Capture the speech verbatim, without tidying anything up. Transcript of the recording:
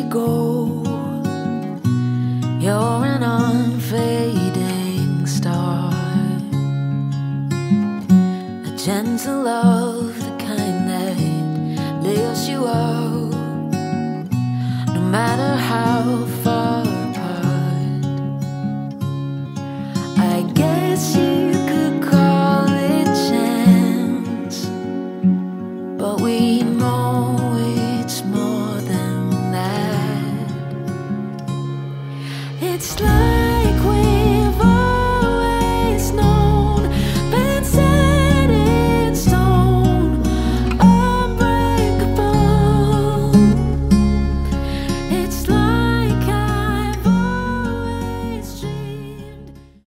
go. You're an unfading star, a gentle love, the kind that lifts you up, no matter how